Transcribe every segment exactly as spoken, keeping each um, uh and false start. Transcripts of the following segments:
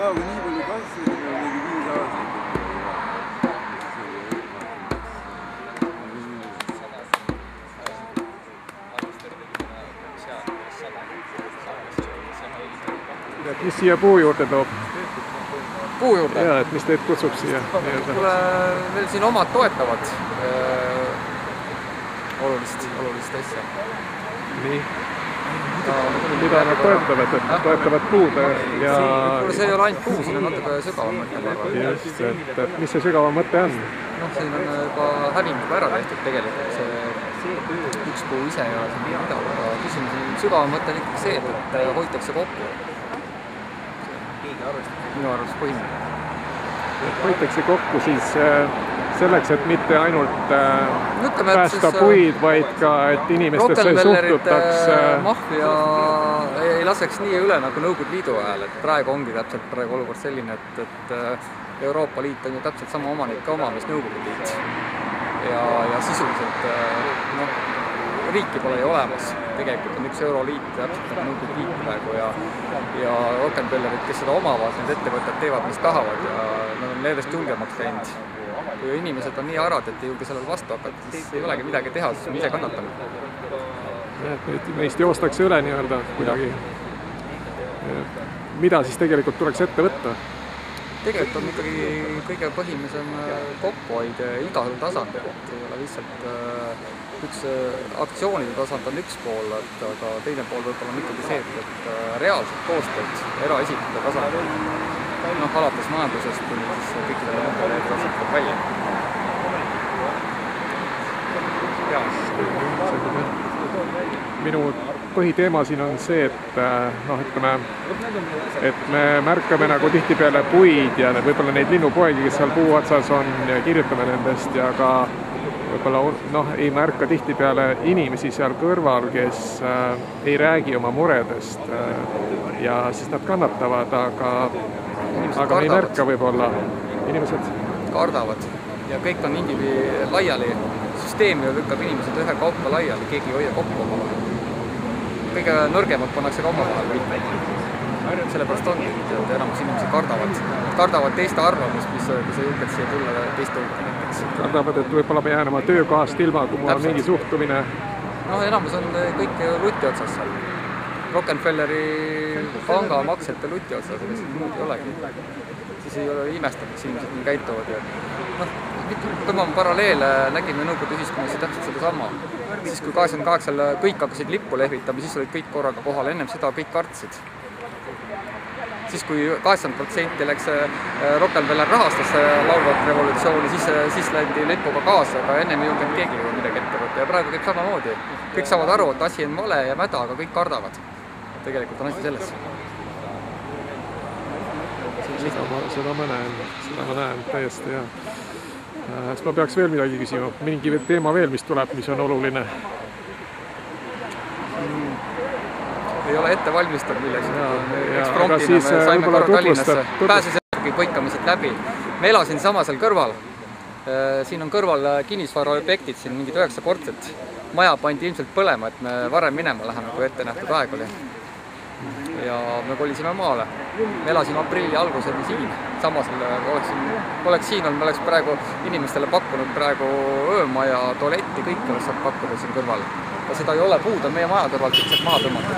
praegu nii palju kasvanud, et mingi viis aastat. Mis siia puu juurde toob? Puu juurde? Jaa, et mis teid kutsub siia? Kuule, veel siin omad toetavad äh, olulist, olulist asja. Nii? Mida nad toetavad? Et toetavad puude ja... Kuule, see ei ole ainult puu, siin on natuke sügavam mõte. Just, et, et mis see sügavam mõte on? Noh, siin on juba häving ära tehtud tegelikult. See üks puu ise ja siin mida, aga küsimus sügavam mõte on ikkagi see, et hoitakse kokku. Minu arvus põhimõte. Hoitakse kokku siis selleks, et mitte ainult Ütleme, päästa siis, puid, vaid ka, et inimestesse suhtutaks... Mafia ei laseks nii üle nagu Nõukogude Liidu ajal, et praegu ongi täpselt praegu olukord selline, et, et Euroopa Liit on ju täpselt sama omanike oma, mis Nõukogude Liit. Ja, ja sisuliselt noh, riiki pole ju olemas. Tegelikult on üks Euroliit täpselt nagu Nõukogude Liit praegu ja, ja Rockefellerid, kes seda omavad, need ettevõtted teevad, mis tahavad ja nad on leedest julgemaks läinud. Kui inimesed on nii arad, et ei julge sellele vastu hakata, siis ei olegi midagi teha, siis me ise kannatame. Meist joostakse üle nii-öelda kuidagi. Mida siis tegelikult tuleks ette võtta? Tegelikult on ikkagi kõige põhilisem kokkuhoid igal tasandil, et ei ole lihtsalt üks aktsioonide tasand on üks pool, aga teine pool võib-olla on ikkagi see, et reaalselt koostööd eraisikute tasandil, noh, alates majandusest kuni siis kõikidele mõndele tasandil välja. Minu põhiteema siin on see, et noh, ütleme, et me märkame nagu tihtipeale puid ja võib-olla neid linnupoegi, kes seal puu otsas on ja kirjutame nendest ja ka võib-olla noh, ei märka tihtipeale inimesi seal kõrval, kes äh, ei räägi oma muredest äh, ja siis nad kannatavad, aga, aga me ei märka võib-olla. Inimesed kardavad ja kõik on indivi laiali. Süsteemi lükkab inimesed ühe kaupa laiali, keegi ei hoia kokku oma vahel. Kõige nõrgemad pannakse ka oma vahel kõik. Sellepärast ongi, et enamus inimesed kardavad. Kardavad teiste arvamust, mis kui sa julged siia tulla teiste hulka näiteks. Kardavad, et võib-olla me jään oma töökohast ilma, kui mul on mingi suhtumine. No enamus on kõik lutti otsas seal. Rockefelleri panga maksete lutti otsas, ega siin muud ei olegi. Siis ei ole imestab, mis inimesed nii käituvad. Noh, tõmbame paralleele, nägime Nõukogude ühiskonnas täpselt seda sama. Siis kui kaheksakümne kaheksal kõik hakkasid lippu lehvitama, siis olid kõik korraga kohal, ennem seda kõik kartsid. Siis kui kaheksakümmend protsenti läks Rockefeller rahastas laulvat revolutsiooni, siis, siis ländi lipuga kaasa, aga ennem ei julgenud keegi midagi ette võtta ja praegu kõik samamoodi. Kõik saavad aru, et asi on vale ja mäda, aga kõik kardavad. Tegelikult on asi selles. Seda ma, seda ma näen, seda ma näen täiesti, jah. Siis ma peaks veel midagi küsima, mingi teema veel, mis tuleb, mis on oluline. Mm. Ei ole ette valmistab milleks. Aga siis võib-olla tutvustab. Pääsesärgi põikame siit läbi. Me elasin sama seal kõrval. Siin on kõrval kinnisvara objektid, siin mingid üheksa kortset. Maja pandi ilmselt põlema, et me varem minema läheme, kui ette nähtud aeg oli. Ja me kolisime maale. Me elasime aprilli alguseni siin. Samas oleks, oleks siin olnud, me oleks praegu inimestele pakkunud praegu öömaja, tualetti, kõik oleks saab pakkuda siin kõrval. Ja seda ei ole, puud on meie maja kõrvalt lihtsalt maha tõmmatud.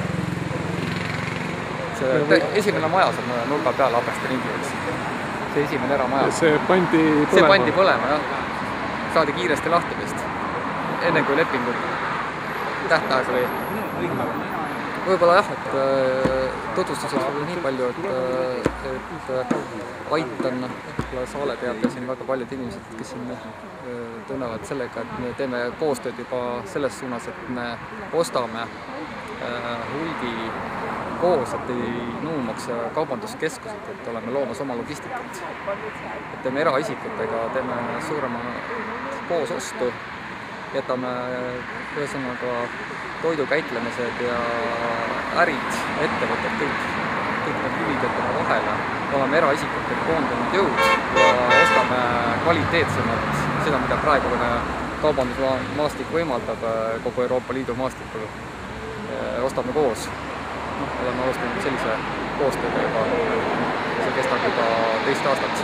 See esimene maja saab nurga peale Abeste ringi. See esimene eramaja. See pandi põlema? See pandi põlema, jah. Saadi kiiresti lahti vist. Enne kui lepingud tähtaeg oli. Võib-olla jah, et tutvustuseks võib nii palju, et, et Ait on Saale peab ja siin väga paljud inimesed, kes siin tunnevad sellega, et me teeme koostööd juba selles suunas, et me ostame hulgi koos, et ei nuumaks kaubanduskeskused, et oleme loomas oma logistikat. Et teeme eraisikutega, teeme suurema koos ostu, jätame ühesõnaga toidu käitlemised ja ärid, ettevõtted, kõik, kõik need hüvid jätame vahele. Oleme eraisikutega koondunud jõud ja ostame kvaliteetsemalt seda, mida praegune kaubandusmaastik võimaldab kogu Euroopa Liidu maastikul. Ostame koos. No, oleme alustanud sellise koostööga juba. See kestab juba teist aastat.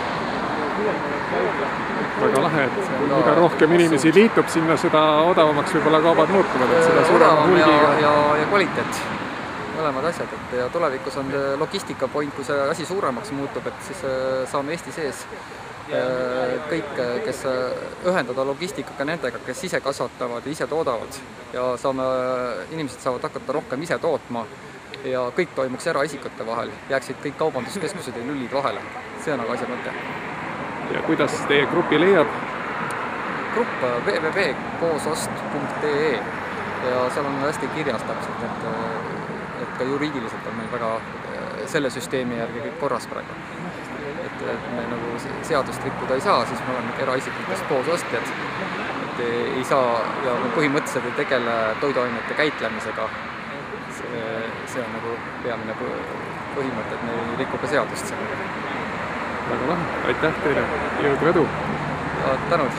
Väga lahe, et mida rohkem inimesi liitub sinna, seda odavamaks võib-olla kaubad muutuvad, et seda suurema hulgiga. Ja, ja kvaliteet, mõlemad asjad, et ja tulevikus on logistika point, kui see asi suuremaks muutub, et siis saame Eesti sees kõik, kes ühendada logistikaga nendega, kes ise kasvatavad ja ise toodavad ja saame, inimesed saavad hakata rohkem ise tootma ja kõik toimuks eraisikute vahel, jääksid kõik kaubanduskeskused ja lüllid vahele. See on aga asja mõte. Ja kuidas teie grupi leiab? Grupp w w w punkt koosost punkt e e ja seal on hästi kirjas täpselt, et, et ka juriidiliselt on meil väga selle süsteemi järgi kõik korras praegu. Et, et me nagu seadust rikkuda ei saa, siis me oleme eraisikutest koosostjad. Et ei saa ja me põhimõtteliselt ei tegele toiduainete käitlemisega. See, see on nagu peamine põhimõte, et me ei riku ka seadust sellega. Väga lahe, aitäh teile, jõudu edu! Ja, tänud!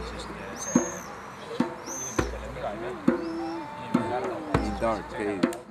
Dark cave.